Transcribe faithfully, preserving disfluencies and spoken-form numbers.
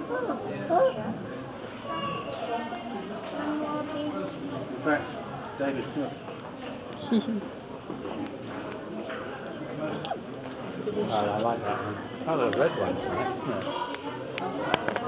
In fact, David Smith. Oh, I like that one. Oh, the red one's nice, isn't it?